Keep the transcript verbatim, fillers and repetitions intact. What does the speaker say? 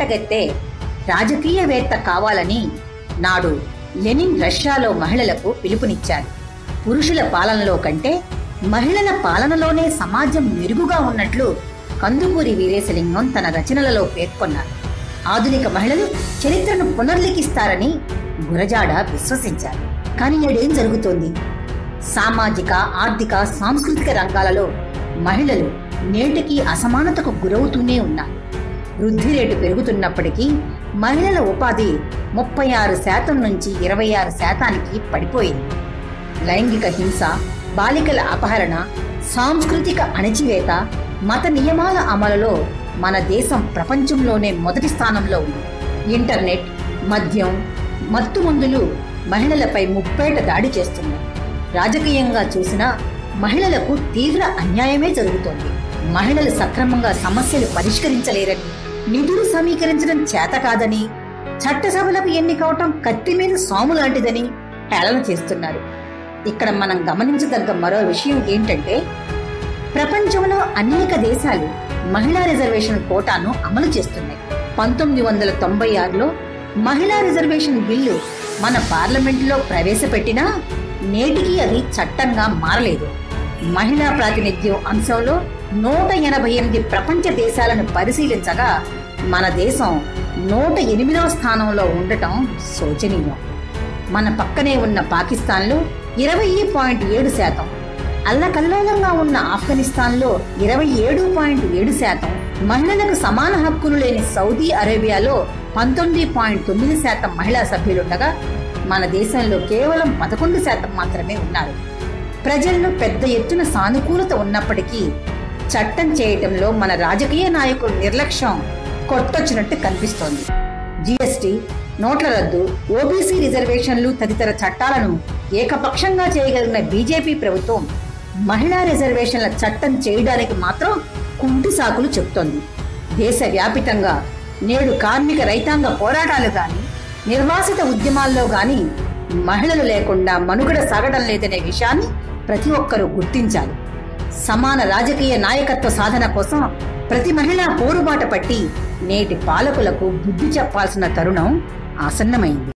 కట్టగెత్తే రాజకీయవేత్త కావాలని నాడు లెనిన్ రష్యాలో మహిళలకు పిలుపునిచ్చారు. పురుషుల పాలనలో కంటే మహిళల పాలనలోనే సమాజం మెరుగుగా ఉన్నట్లు కందుకూరి వీరేశలింగం తన రచనలలో పేర్కొన్నారు. ఆధునిక మహిళలు చరిత్రను పునర్లిఖిస్తారని గురజాడ విశ్వసించారు. కానీ నేడేం జరుగుతోంది? సామాజిక, ఆర్థిక, సాంస్కృతిక రంగాలలో మహిళలు నేటికి అసమానతకు గురవుతూనే ఉన్నారు. వృద్ధి రేటు పెరుగుతున్నప్పటికీ మహిళల ఉపాధి ముప్పై ఆరు శాతం నుంచి ఇరవై ఆరు శాతానికి పడిపోయింది. లైంగిక హింస, బాలికల అపహరణ, సాంస్కృతిక అణచివేత, మత నియమాల అమలులో మన దేశం ప్రపంచంలోనే మొదటి స్థానంలో ఉంది. ఇంటర్నెట్, మద్యం, మత్తు మందులు మహిళలపై ముప్పేట దాడి చేస్తున్నాయి. రాజకీయంగా చూసినా మహిళలకు తీవ్ర అన్యాయమే జరుగుతోంది. మహిళలు సక్రమంగా సమస్యలు పరిష్కరించలేరని, నిధులు సమీకరించడం చేత కాదని, చట్టసభలకు ఎన్నికవటం కత్తి మీద సాము లాంటిదని హేళన చేస్తున్నారు. ఇక్కడ మనం గమనించదగ్గ మరో విషయం ఏంటంటే, ప్రపంచంలో అనేక దేశాలు మహిళా రిజర్వేషన్ కోటాను అమలు చేస్తున్నాయి. పంతొమ్మిది వందల తొంభై ఆరులో మహిళా రిజర్వేషన్ బిల్లు మన పార్లమెంటులో ప్రవేశపెట్టినా నేటికి అది చట్టంగా మారలేదు. మహిళా ప్రాతినిధ్యం అంశంలో నూట ఎనభై ఎనిమిది ప్రపంచ దేశాలను పరిశీలించగా మన దేశం నూట ఎనిమిదవ స్థానంలో ఉండటం శోచనీయం. మన పక్కనే ఉన్న పాకిస్తాన్లో ఇరవై పాయింట్ ఏడు శాతం, అల్లకల్లోలంగా ఉన్న ఆఫ్ఘనిస్తాన్లో ఇరవై ఏడు పాయింట్ ఏడు శాతం, మహిళలకు సమాన హక్కులు లేని సౌదీ అరేబియాలో పంతొమ్మిది పాయింట్ తొమ్మిది శాతం మహిళా సభ్యులుండగా మన దేశంలో కేవలం పదకొండు శాతం మాత్రమే ఉన్నారు. ప్రజల్లో పెద్ద ఎత్తున సానుకూలత ఉన్నప్పటికీ చట్టం చేయటంలో మన రాజకీయ నాయకుల నిర్లక్ష్యం కొట్టొచ్చినట్టు కనిపిస్తోంది. జిఎస్టీ, నోట్ల రద్దు, ఓబీసీ రిజర్వేషన్లు తదితర చట్టాలను ఏకపక్షంగా చేయగలిగిన బీజేపీ ప్రభుత్వం మహిళా రిజర్వేషన్ల చట్టం చేయడానికి మాత్రం కుంటి సాకులు చెప్తోంది. దేశవ్యాపితంగా నేడు కార్మిక రైతాంగ పోరాటాలు గాని, నిర్వాసిత ఉద్యమాల్లో గాని మహిళలు లేకుండా మనుగడ సాగడం లేదనే విషయాన్ని ప్రతి ఒక్కరూ గుర్తించాలి. సమాన రాజకీయ నాయకత్వ సాధన కోసం ప్రతి మహిళ పోరుబాట పట్టి నేటి పాలకులకు బుద్ధి చెప్పాల్సిన తరుణం ఆసన్నమైంది.